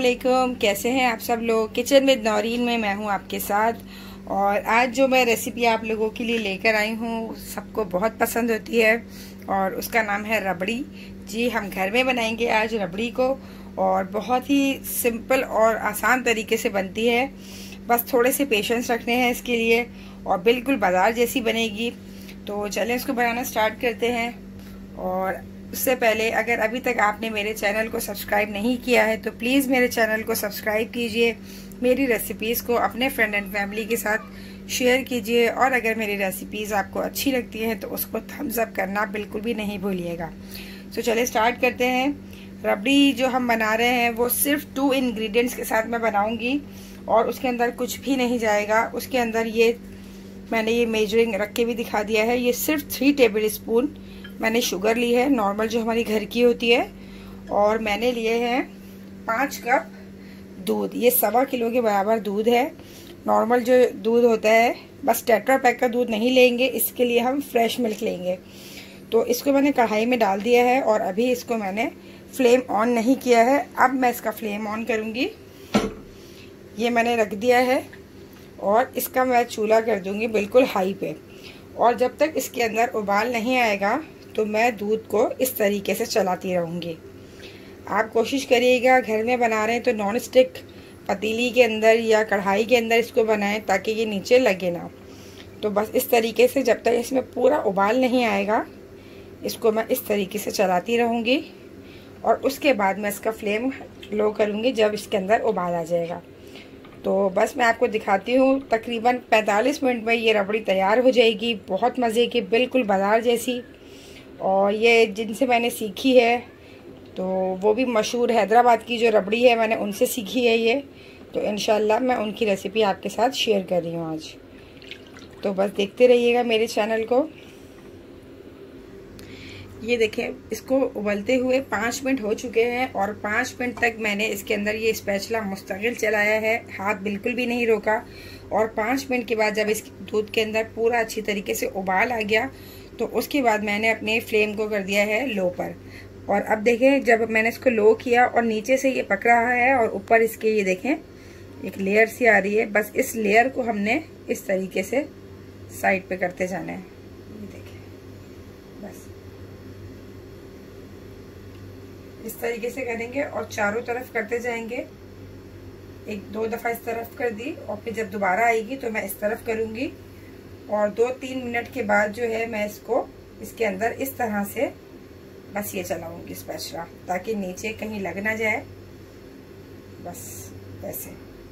वालेकुम, कैसे हैं आप सब लोग। किचन विद नौरीन में मैं हूं आपके साथ। और आज जो मैं रेसिपी आप लोगों के लिए लेकर आई हूं सबको बहुत पसंद होती है और उसका नाम है रबड़ी। जी, हम घर में बनाएंगे आज रबड़ी को और बहुत ही सिंपल और आसान तरीके से बनती है। बस थोड़े से पेशेंस रखने हैं इसके लिए और बिल्कुल बाजार जैसी बनेगी। तो चलें इसको बनाना स्टार्ट करते हैं। और उससे पहले अगर अभी तक आपने मेरे चैनल को सब्सक्राइब नहीं किया है तो प्लीज़ मेरे चैनल को सब्सक्राइब कीजिए, मेरी रेसिपीज़ को अपने फ्रेंड एंड फैमिली के साथ शेयर कीजिए और अगर मेरी रेसिपीज़ आपको अच्छी लगती हैं तो उसको थम्स अप करना बिल्कुल भी नहीं भूलिएगा। तो चलिए स्टार्ट करते हैं। रबड़ी जो हम बना रहे हैं वो सिर्फ 2 इंग्रेडिएंट्स के साथ मैं बनाऊंगी और उसके अंदर कुछ भी नहीं जाएगा। उसके अंदर मैंने ये मेजरिंग रख के भी दिखा दिया है। ये सिर्फ 3 टेबल स्पून मैंने शुगर ली है, नॉर्मल जो हमारी घर की होती है। और मैंने लिए हैं 5 कप दूध। ये 1.25 किलो के बराबर दूध है। नॉर्मल जो दूध होता है, बस टेट्रा पैक का दूध नहीं लेंगे, इसके लिए हम फ्रेश मिल्क लेंगे। तो इसको मैंने कढ़ाई में डाल दिया है और अभी इसको मैंने फ्लेम ऑन नहीं किया है। अब मैं इसका फ्लेम ऑन करूँगी। ये मैंने रख दिया है और इसका मैं चूल्हा कर दूँगी बिल्कुल हाई पे। और जब तक इसके अंदर उबाल नहीं आएगा तो मैं दूध को इस तरीके से चलाती रहूँगी। आप कोशिश करिएगा घर में बना रहे हैं तो नॉन स्टिक पतीली के अंदर या कढ़ाई के अंदर इसको बनाएं ताकि ये नीचे लगे ना। तो बस इस तरीके से जब तक इसमें पूरा उबाल नहीं आएगा इसको मैं इस तरीके से चलाती रहूँगी और उसके बाद मैं इसका फ्लेम लो करूँगी जब इसके अंदर उबाल आ जाएगा। तो बस मैं आपको दिखाती हूँ, तकरीबन 45 मिनट में ये रबड़ी तैयार हो जाएगी। बहुत मज़े की, बिल्कुल बाजार जैसी। और ये जिनसे मैंने सीखी है तो वो भी मशहूर हैदराबाद की जो रबड़ी है मैंने उनसे सीखी है ये। तो इंशाल्लाह मैं उनकी रेसिपी आपके साथ शेयर कर रही हूँ आज। तो बस देखते रहिएगा मेरे चैनल को। ये देखें, इसको उबलते हुए 5 मिनट हो चुके हैं और 5 मिनट तक मैंने इसके अंदर ये स्पैचुला मुस्तकिल चलाया है, हाथ बिल्कुल भी नहीं रोका। और 5 मिनट के बाद जब इस दूध के अंदर पूरा अच्छी तरीके से उबाल आ गया तो उसके बाद मैंने अपने फ्लेम को कर दिया है लो पर। और अब देखें, जब मैंने इसको लो किया और नीचे से ये पक रहा है और ऊपर इसके ये देखें एक लेयर सी आ रही है। बस इस लेयर को हमने इस तरीके से साइड पे करते जाना है। ये देखें, बस इस तरीके से करेंगे और चारों तरफ करते जाएंगे। 1-2 दफ़ा इस तरफ कर दी और फिर जब दोबारा आएगी तो मैं इस तरफ करूँगी। और 2-3 मिनट के बाद जो है मैं इसको इसके अंदर इस तरह से बस ये चलाऊंगी स्पैचुला ताकि नीचे कहीं लग ना जाए। बस ऐसे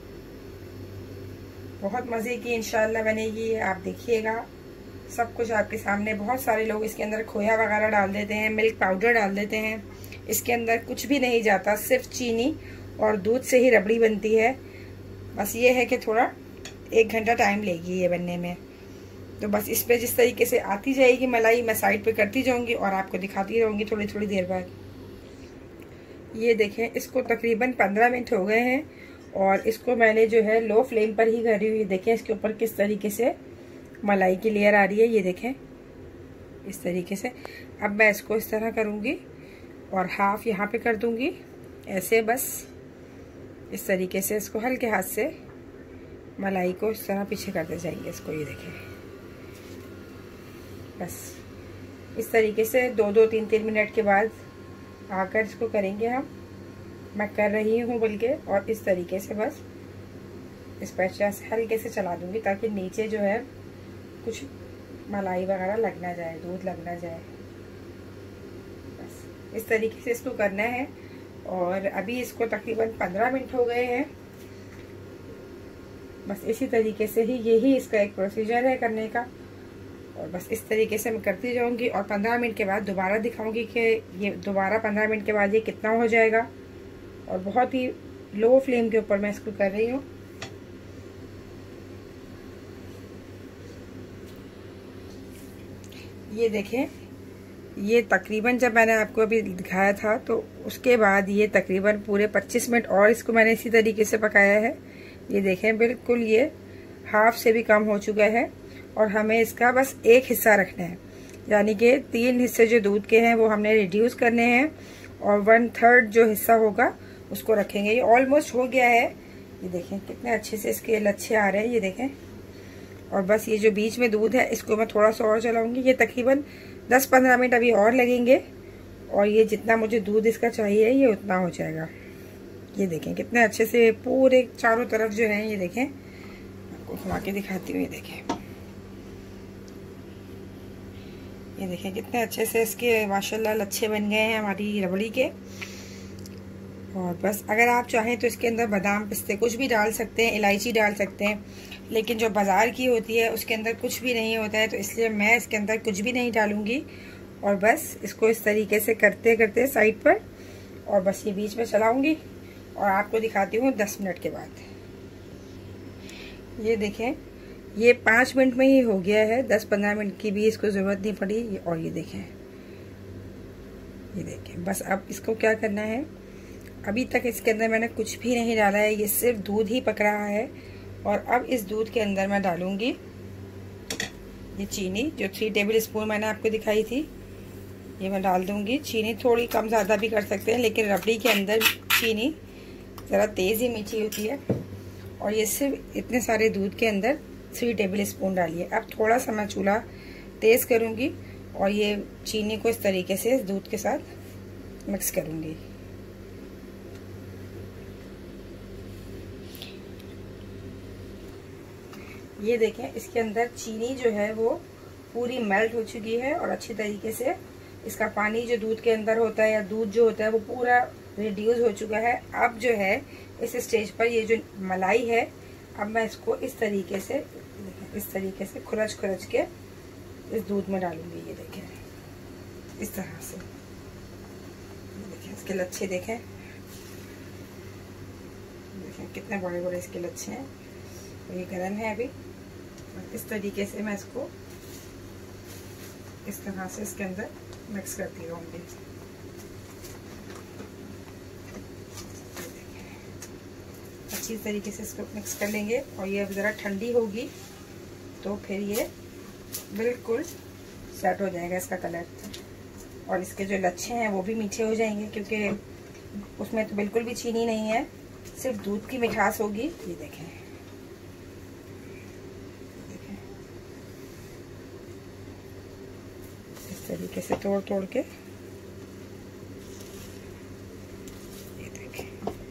बहुत मज़े की इंशाल्लाह बनेगी। आप देखिएगा, सब कुछ आपके सामने। बहुत सारे लोग इसके अंदर खोया वगैरह डाल देते हैं, मिल्क पाउडर डाल देते हैं। इसके अंदर कुछ भी नहीं जाता, सिर्फ चीनी और दूध से ही रबड़ी बनती है। बस ये है कि थोड़ा 1 घंटा टाइम लेगी ये बनने में। तो बस इस पे जिस तरीके से आती जाएगी मलाई, मैं साइड पे करती जाऊंगी और आपको दिखाती रहूंगी थोड़ी थोड़ी देर बाद। ये देखें, इसको तकरीबन 15 मिनट हो गए हैं और इसको मैंने जो है लो फ्लेम पर ही करी हुई। देखें इसके ऊपर किस तरीके से मलाई की लेयर आ रही है। ये देखें इस तरीके से। अब मैं इसको इस तरह करूँगी और हाफ यहाँ पे कर दूँगी ऐसे। बस इस तरीके से इसको हल्के हाथ से मलाई को इस तरह पीछे करते जाएंगे इसको। ये देखें, बस इस तरीके से 2-2, 3-3 मिनट के बाद आकर इसको करेंगे हम। मैं कर रही हूँ बल्कि, और इस तरीके से बस स्पैचुला से हल्के से चला दूँगी ताकि नीचे जो है कुछ मलाई वगैरह लग ना जाए, दूध लग ना जाए। बस इस तरीके से इसको करना है। और अभी इसको तकरीबन 15 मिनट हो गए हैं। बस इसी तरीके से ही, यही इसका एक प्रोसीजर है करने का। और बस इस तरीके से मैं करती जाऊंगी और 15 मिनट के बाद दोबारा दिखाऊंगी कि ये दोबारा 15 मिनट के बाद ये कितना हो जाएगा। और बहुत ही लो फ्लेम के ऊपर मैं इसको कर रही हूँ। ये देखें, ये तकरीबन जब मैंने आपको अभी दिखाया था तो उसके बाद ये तकरीबन पूरे 25 मिनट और इसको मैंने इसी तरीके से पकाया है। ये देखें, बिल्कुल ये हाफ से भी कम हो चुका है और हमें इसका बस एक हिस्सा रखना है, यानी कि 3 हिस्से जो दूध के हैं वो हमने रिड्यूस करने हैं और 1/3 जो हिस्सा होगा उसको रखेंगे। ये ऑलमोस्ट हो गया है, ये देखें कितने अच्छे से इसके लच्छे आ रहे हैं, ये देखें। और बस ये जो बीच में दूध है इसको मैं थोड़ा सा और चलाऊंगी। ये तकरीबन 10-15 मिनट अभी और लगेंगे और ये जितना मुझे दूध इसका चाहिए ये उतना हो जाएगा। ये देखें कितने अच्छे से पूरे चारों तरफ जो है, ये देखें, आपको घुमा के दिखाती हूँ। ये देखें, ये देखें कितने अच्छे से इसके माशाल्लाह लच्छे बन गए हैं हमारी रबड़ी के। और बस अगर आप चाहें तो इसके अंदर बादाम पिस्ते कुछ भी डाल सकते हैं, इलायची डाल सकते हैं, लेकिन जो बाज़ार की होती है उसके अंदर कुछ भी नहीं होता है, तो इसलिए मैं इसके अंदर कुछ भी नहीं डालूंगी। और बस इसको इस तरीके से करते करते साइड पर, और बस ये बीच में चलाऊंगी और आपको दिखाती हूँ 10 मिनट के बाद। ये देखें, ये 5 मिनट में ही हो गया है, 10-15 मिनट की भी इसको ज़रूरत नहीं पड़ी। और ये देखें, ये देखें, बस अब इसको क्या करना है, अभी तक इसके अंदर मैंने कुछ भी नहीं डाला है, ये सिर्फ दूध ही पक रहा है। और अब इस दूध के अंदर मैं डालूंगी ये चीनी, जो 3 टेबल स्पून मैंने आपको दिखाई थी, ये मैं डाल दूंगी। चीनी थोड़ी कम ज़्यादा भी कर सकते हैं, लेकिन रबड़ी के अंदर चीनी ज़रा तेज़ ही मीठी होती है। और ये सिर्फ इतने सारे दूध के अंदर 3 टेबल स्पून डालिए। अब थोड़ा सा मैं चूल्हा तेज़ करूँगी और ये चीनी को इस तरीके से इस दूध के साथ मिक्स करूँगी। ये देखें, इसके अंदर चीनी जो है वो पूरी मेल्ट हो चुकी है और अच्छी तरीके से इसका पानी जो दूध के अंदर होता है या दूध जो होता है वो पूरा रिड्यूस हो चुका है। अब जो है इस स्टेज पर ये जो मलाई है, अब मैं इसको इस तरीके से खुरच के इस दूध में डालूंगी। ये देखें, इस तरह से, ये देखें इसके लच्छे देखें कितने बड़े बड़े इसके लच्छे हैं। तो ये गर्म है अभी, इस तरीके से मैं इसको इस तरह से इसके अंदर मिक्स करती रहूँगी। अच्छी तरीके से इसको मिक्स कर लेंगे और ये अब ज़रा ठंडी होगी तो फिर ये बिल्कुल सेट हो जाएगा इसका कलर। और इसके जो लच्छे हैं वो भी मीठे हो जाएंगे, क्योंकि उसमें तो बिल्कुल भी चीनी नहीं है, सिर्फ दूध की मिठास होगी। ये देखें, इस तरीके से तोड़ के ये देखें।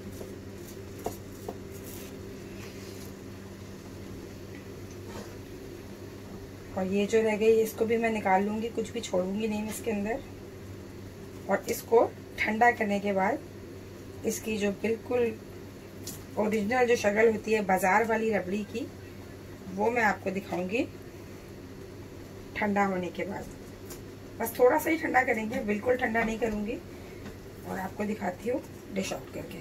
और ये जो रह गई इसको भी मैं निकाल लूँगी, कुछ भी छोड़ूंगी नहीं इसके अंदर। और इसको ठंडा करने के बाद इसकी जो बिल्कुल ओरिजिनल जो शक्ल होती है बाज़ार वाली रबड़ी की, वो मैं आपको दिखाऊंगी ठंडा होने के बाद। बस थोड़ा सा ही ठंडा करेंगे, बिल्कुल ठंडा नहीं करूँगी। और आपको दिखाती हूँ डिश आउट करके।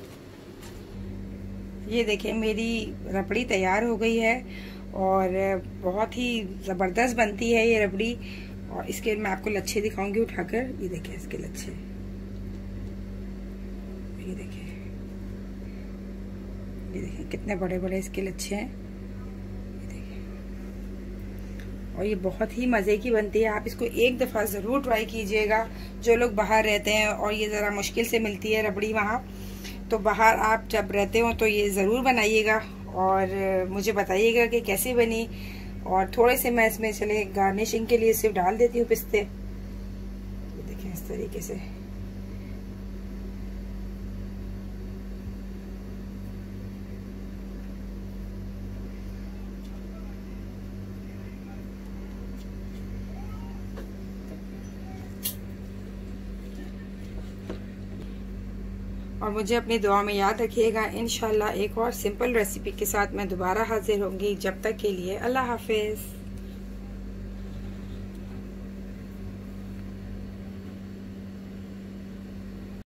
ये देखिए मेरी रबड़ी तैयार हो गई है और बहुत ही ज़बरदस्त बनती है ये रबड़ी। और इसके मैं आपको लच्छे दिखाऊंगी उठाकर। ये देखिए इसके लच्छे, ये देखिए कितने बड़े बड़े इसके लच्छे हैं। ये देखिए, और ये बहुत ही मज़े की बनती है। आप इसको एक दफ़ा ज़रूर ट्राई कीजिएगा। जो लोग बाहर रहते हैं और ये ज़रा मुश्किल से मिलती है रबड़ी वहाँ, तो बाहर आप जब रहते हो तो ये ज़रूर बनाइएगा और मुझे बताइएगा कि कैसी बनी। और थोड़े से मैं इसमें चले गार्निशिंग के लिए सिर्फ डाल देती हूँ पिस्ते। ये देखें इस तरीके से। और मुझे अपनी दुआ में याद रखिएगा। इंशाल्लाह एक और सिंपल रेसिपी के साथ मैं दोबारा हाजिर होंगी। जब तक के लिए अल्लाह हाफिज़।